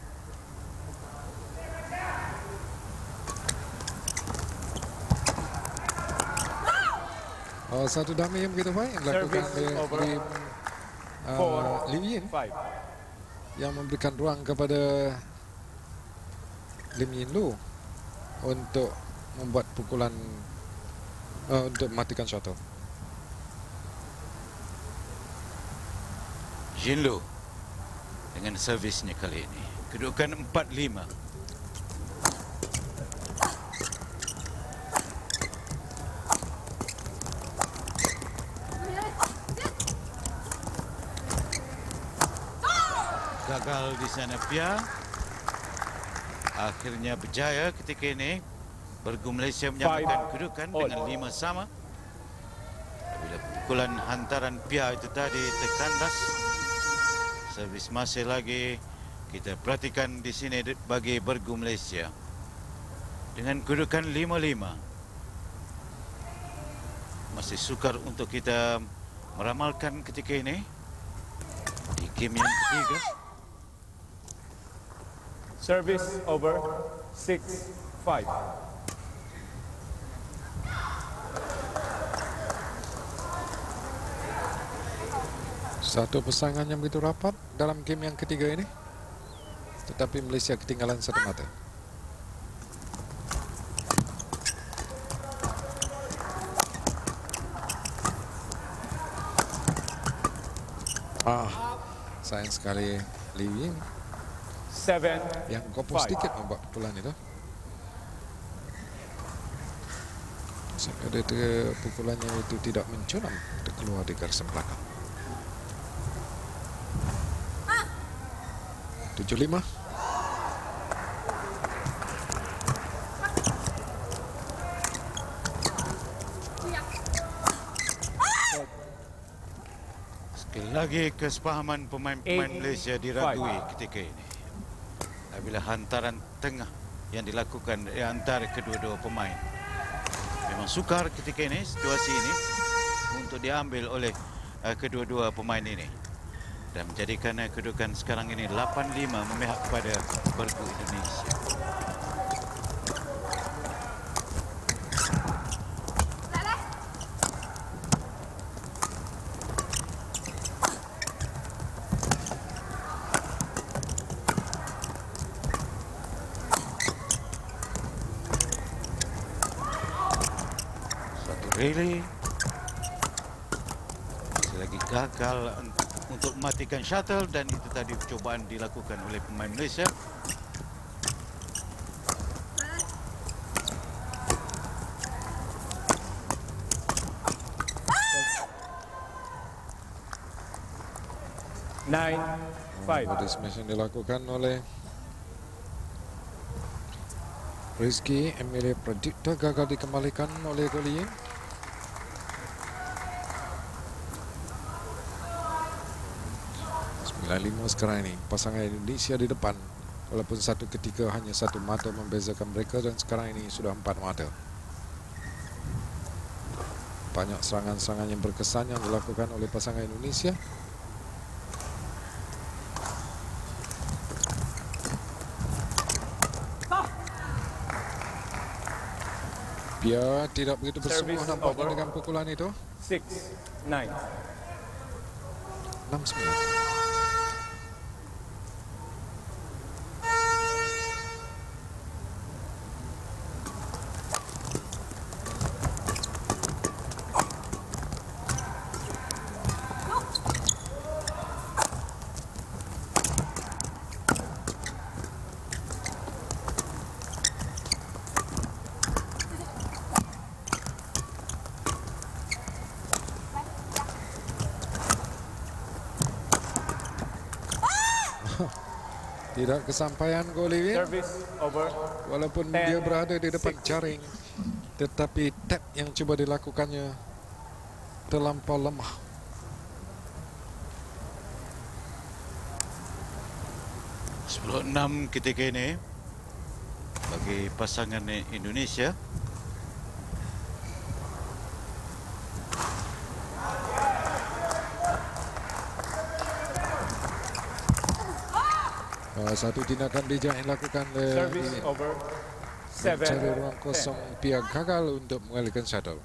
Satu damai yang begitu baik yang dilakukan Service over. oleh Liu Yin 4-5. yang memberikan ruang kepada Lim Yin Lu untuk membuat pukulan untuk mematikan shuttle. Yin Lu dengan servisnya kali ini. Kedudukan 4-5. Gagal di sana Pia. Akhirnya berjaya ketika ini. Bergu Malaysia menyamakan kedudukan dengan 5 sama. Bila pukulan hantaran Pia itu tadi terkandas. Servis masih lagi kita perhatikan di sini bagi bergu Malaysia. Dengan kedudukan 5-5. Masih sukar untuk kita meramalkan ketika ini. Di game yang ketiga. Service over 6-5. Satu pasangan yang begitu rapat dalam game yang ketiga ini. Tetapi Malaysia ketinggalan satu mata. Sayang sekali Liu Ying 7-5. yang kopos sedikit membuat pukulan itu. Sampai pukulannya itu tidak mencuram keluar di garis belakang. 7-5. Sekali lagi kesepahaman pemain-pemain Malaysia diragui ketika ini. Apabila hantaran tengah yang dilakukan di antara kedua-dua pemain. Memang sukar ketika ini, situasi ini untuk diambil oleh kedua-dua pemain ini. Dan menjadikan kedudukan sekarang ini 8-5 memihak kepada bergu Indonesia. Satu rally. Selagi gagal untuk mematikan shuttle dan itu tadi percubaan dilakukan oleh pemain Malaysia. Body smash yang dilakukan oleh Rizky Emilia Pradipta gagal dikembalikan oleh Goli Ying. Sekarang ini pasangan Indonesia di depan, walaupun satu ketika hanya satu mata membezakan mereka, dan sekarang ini sudah 4 mata. Banyak serangan-serangan yang berkesan yang dilakukan oleh pasangan Indonesia. Pia tidak begitu bersungguh nampaknya dengan pukulan itu. 6-9. 6-9. Tidak kesampaian Goli Ying. Walaupun dia berada di depan jaring, tetapi tap yang cuba dilakukannya terlampau lemah. Sepuluh 6 ketika ini bagi pasangan Indonesia. Satu tindakan bijak yang dilakukan mencari ruang kosong. Pia gagal untuk mengalihkan shuttle.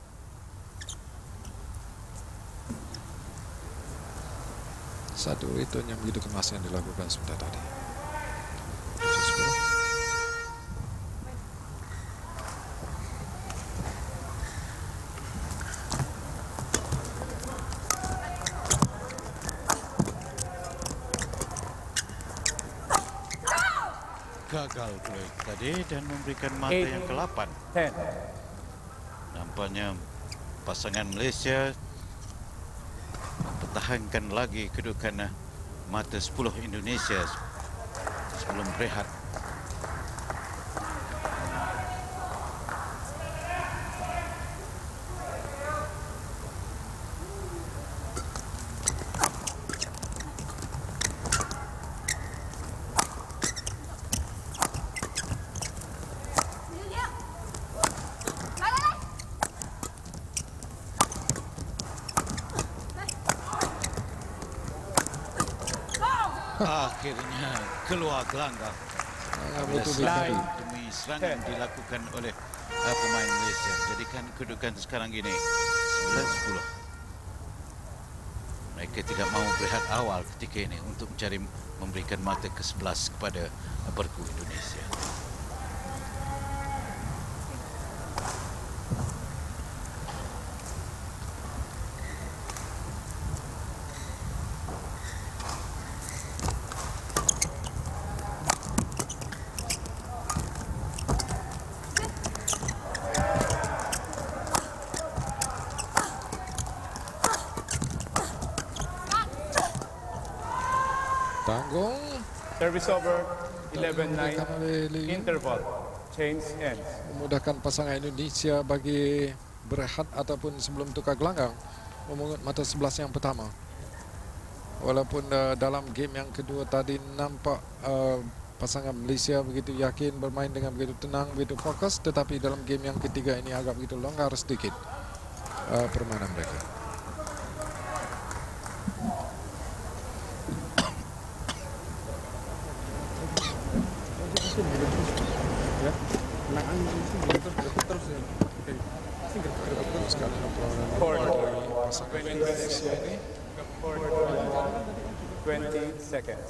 Satu return yang begitu kemas yang dilakukan sebentar tadi. gagal pula tadi dan memberikan mata Eight. yang ke-8. 10. Nampaknya pasangan Malaysia mempertahankan lagi kedudukan mata 10 Indonesia sebelum berehat. Akhirnya keluar gelanggang. Betul Serangan betul. demi serangan dilakukan oleh pemain Malaysia. Jadikan kedudukan sekarang ini 9-10. Mereka tidak mahu berehat awal ketika ini untuk mencari memberikan mata ke-11 kepada bergu Indonesia. Tanggung. Service over. 11-9. Dimudahkan oleh Lee. Interval. Change ends. Memudahkan pasangan Indonesia bagi berehat ataupun sebelum tukar gelanggang memungut mata 11 yang pertama. Walaupun dalam game yang kedua tadi nampak pasangan Malaysia begitu yakin bermain dengan begitu tenang, begitu fokus, tetapi dalam game yang ketiga ini agak begitu longgar sedikit permainan mereka. Sekali perlawanan pasangan Indonesia ini. 20 seconds.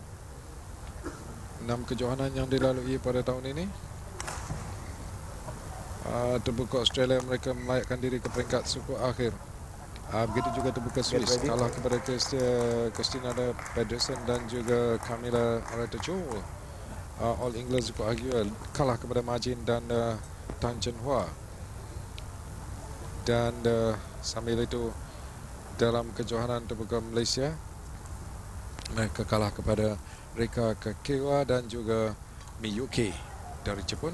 6 kejohanan yang dilalui pada tahun ini. Terbuka Australia, mereka melayakkan diri ke peringkat suku akhir. Begitu juga terbuka Swiss, kalah kepada Christina Pedersen dan juga Camila Areta-Joe. All England suku akhir kalah kepada Majin dan Tan Chen Hua. Dan sambil itu dalam kejohanan terbuka Malaysia, mereka kalah kepada Rika Kakewa dan juga Miyuki dari Jepun.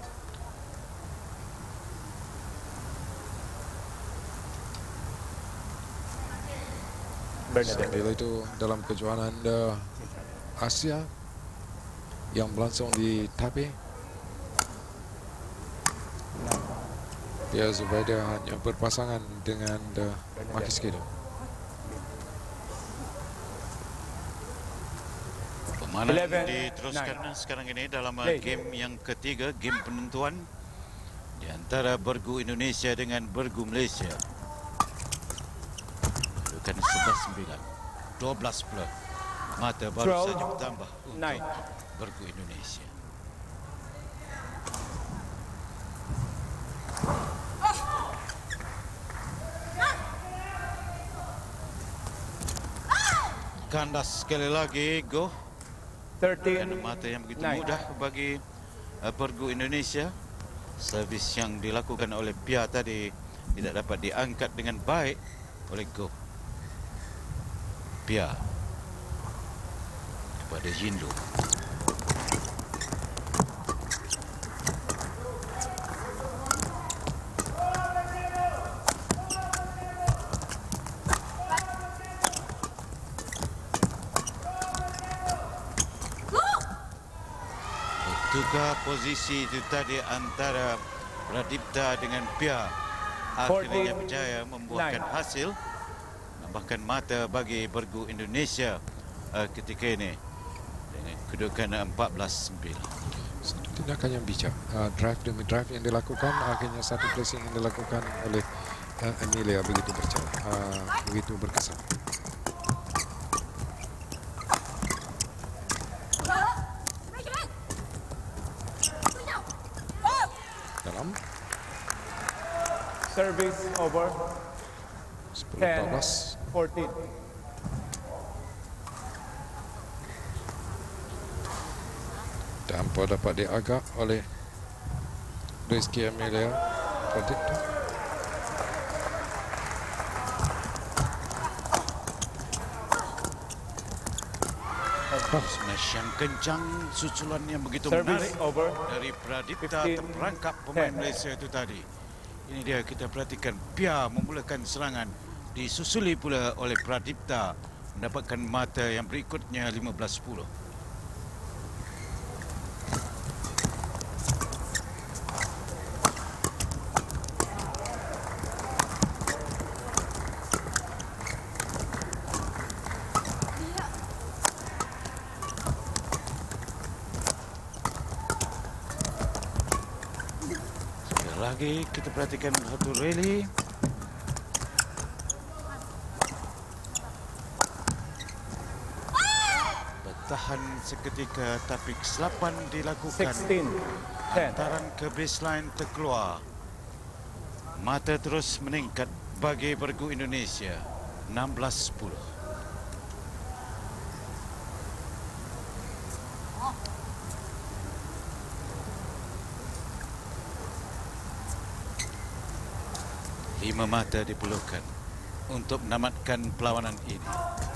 Sambil itu dalam kejohanan Asia yang berlangsung di Taipei, Pia Zubaida hanya berpasangan dengan Marcus Kido. Permainan diteruskan sekarang ini dalam game yang ketiga, game penentuan di antara bergu Indonesia dengan bergu Malaysia. Kedudukan 11-9, 12 pula. Mata baru saja bertambah untuk bergu Indonesia. Kandas sekali lagi, go. 13, mata yang begitu 9. mudah bagi bergu Indonesia. Servis yang dilakukan oleh Pia tadi tidak dapat diangkat dengan baik oleh Go Pia kepada Jindo. Tukar posisi itu tadi antara Pradipta dengan Pia, akhirnya berjaya membuahkan hasil, menambahkan mata bagi bergu Indonesia ketika ini dengan kedudukan 14-9. Satu tindakan yang bijak, drive demi drive yang dilakukan, akhirnya satu placing yang dilakukan oleh Amelia begitu berkesan. Service over. 10-14. Tanpa dapat diagak oleh Rizky Amelia Pradipta. Smash yang kencang, susulan yang begitu Service menarik over. dari Pradipta 15, terperangkap pemain 10. Malaysia itu tadi. Ini dia, kita perhatikan Pia memulakan serangan, disusuli pula oleh Pradipta mendapatkan mata yang berikutnya 15-10. Lagi kita perhatikan satu rally. Bertahan seketika tapi kesilapan dilakukan. 16, 10. Hantaran ke baseline terkeluar. Mata terus meningkat bagi Bergu Indonesia. 16-10. Lima mata diperlukan untuk menamatkan perlawanan ini.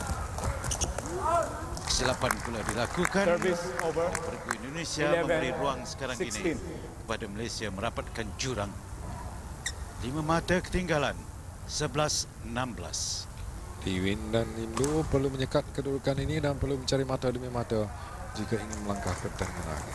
Kesilapan pula dilakukan. Service over. Bergu Indonesia 11, memberi ruang sekarang 16. ini kepada Malaysia merapatkan jurang. Lima mata ketinggalan. 11-16. Liwin dan Indo perlu menyekat kedudukan ini dan perlu mencari mata demi mata jika ingin melangkah ke pertandingan akhir.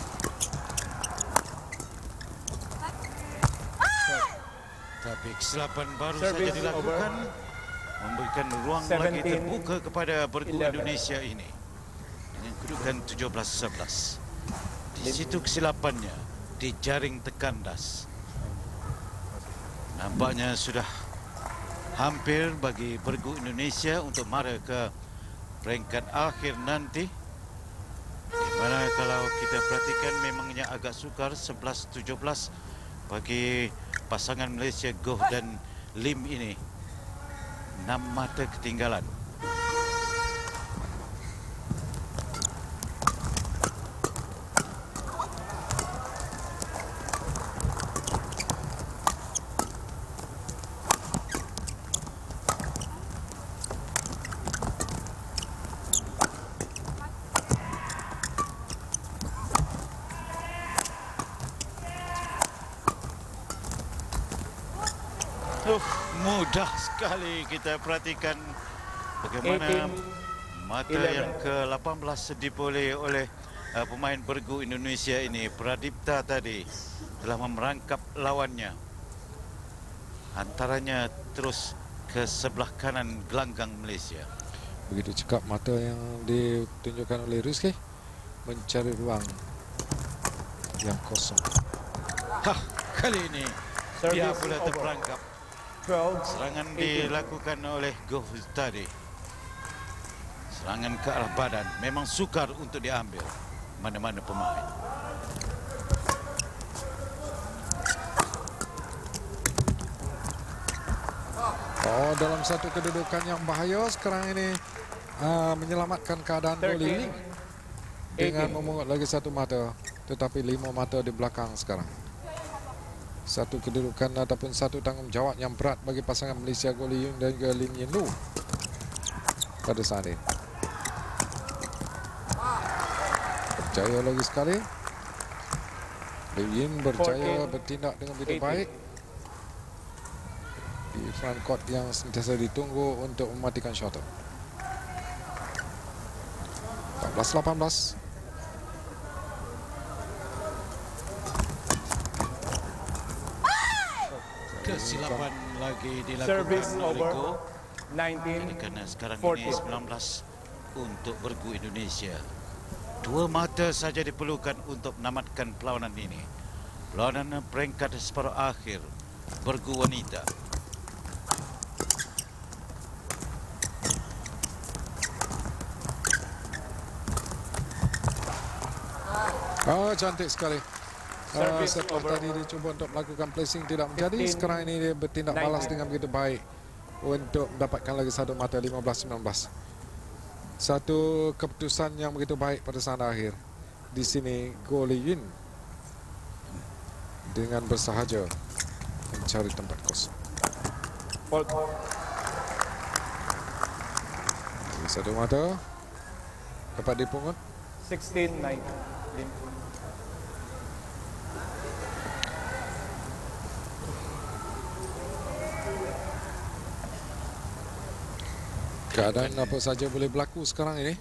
Tapi kesilapan baru Service saja dilakukan, memberikan ruang lagi 17, terbuka kepada Bergu 11. Indonesia ini dengan kedudukan 17-11. Di situ kesilapannya dijaring tekandas. Nampaknya sudah hampir bagi Bergu Indonesia untuk mara ke peringkat akhir nanti. Di mana kalau kita perhatikan memangnya agak sukar 11-17 bagi pasangan Malaysia Goh dan Lim ini. 6 mata ketinggalan. Mudah sekali kita perhatikan bagaimana 18, mata 11. yang ke-18 diperoleh oleh pemain Bergu Indonesia ini. Pradipta tadi telah memerangkap lawannya. Antaranya terus ke sebelah kanan gelanggang Malaysia. Begitu cekap mata yang ditunjukkan oleh Rizky mencari ruang yang kosong. Kali ini dia Service pula over. terperangkap. 12, Serangan 18. dilakukan oleh Goh tadi. Serangan ke arah badan memang sukar untuk diambil mana-mana pemain. Oh, dalam satu kedudukan yang bahaya sekarang ini menyelamatkan keadaan 13, Oli dengan 18. memungut lagi satu mata, tetapi 5 mata di belakang sekarang. Satu kedudukan ataupun satu tanggungjawab yang berat bagi pasangan Malaysia Goh Li Yun dan juga Lim Yin Lu pada saat ini. Berjaya lagi sekali. Lim Yin berjaya 14, bertindak dengan begitu 18. baik di front court yang sentiasa ditunggu untuk mematikan shuttle. 14-18. Kesilapan lagi dilakukan Service oleh over. Goh. 19, Kerana sekarang 14. ini 19 untuk Bergu Indonesia. 2 mata saja diperlukan untuk menamatkan perlawanan ini. Perlawanan peringkat separuh akhir Bergu wanita. Oh, cantik sekali. Service Setelah over. tadi dia cuba untuk melakukan placing tidak menjadi, 15, sekarang ini dia bertindak 19. balas dengan begitu baik untuk mendapatkan lagi satu mata. 15-19. Satu keputusan yang begitu baik pada saat akhir. di sini Goh Li Yun dengan bersahaja mencari tempat kosong. Fault. Satu mata dapat dipungut. 16-9. Keadaan apa saja boleh berlaku sekarang ini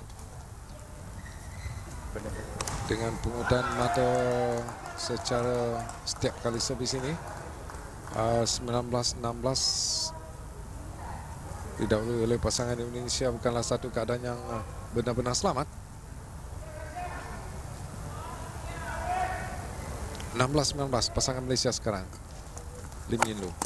dengan pungutan mata secara setiap kali servis ini. 19-16 didahului oleh pasangan Indonesia bukanlah satu keadaan yang benar-benar selamat. 16-19 pasangan Malaysia sekarang. Lim Yin Lu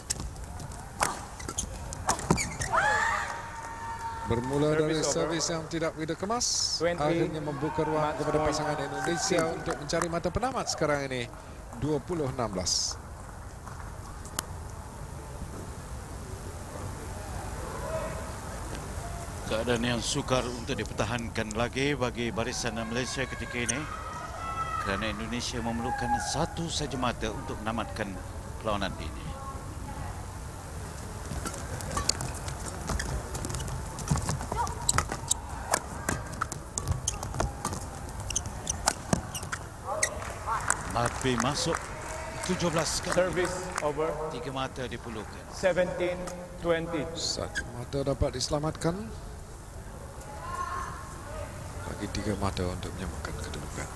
bermula dari servis yang tidak begitu kemas, 20, akhirnya membuka ruang match kepada point, pasangan Indonesia 16. untuk mencari mata penamat sekarang ini. 20-16. Keadaan yang sukar untuk dipertahankan lagi bagi barisan Malaysia ketika ini kerana Indonesia memerlukan satu saja mata untuk menamatkan perlawanan ini. Marpi masuk 17 kali. Service over. 3 mata diperlukan. 17-20. Satu mata dapat diselamatkan. Lagi 3 mata untuk menyamakan kedudukan.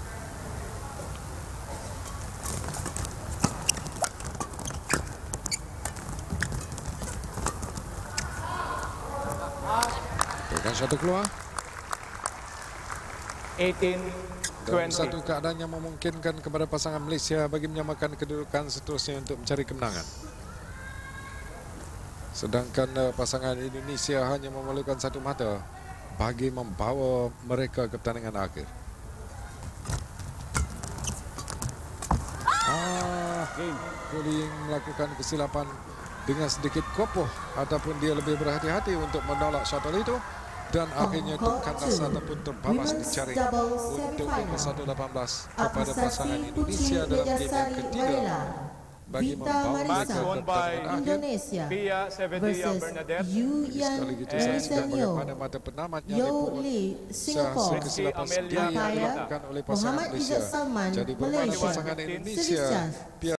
Tekan satu keluar. 18-20. Dan satu keadaan yang memungkinkan kepada pasangan Malaysia bagi menyamakan kedudukan seterusnya untuk mencari kemenangan. Sedangkan pasangan Indonesia hanya memerlukan satu mata bagi membawa mereka ke pertandingan akhir. Goh Li Yun melakukan kesilapan dengan sedikit kopoh ataupun dia lebih berhati-hati untuk menolak shuttle itu. Dan akhirnya itu kandas ataupun terbalas dicari untuk nomor 118 kepada pasangan Indonesia dalam game yang ketiga bagi membawa Match mereka ke won by pertandingan akhir. Indonesia Pia 70 Bernadette. Sekali gitu saya sudah bagaimana mata penamatnya dipungut sehasil kesilapan sendiri yang dilakukan oleh pasangan Malaysia. Jadi bermakna pasangan Indonesia